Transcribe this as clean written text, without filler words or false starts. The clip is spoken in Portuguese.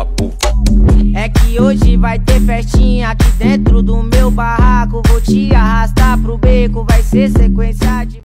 papo. É que hoje vai ter festinha aqui dentro do meu barraco. Vou te arrastar pro beco, vai ser sequência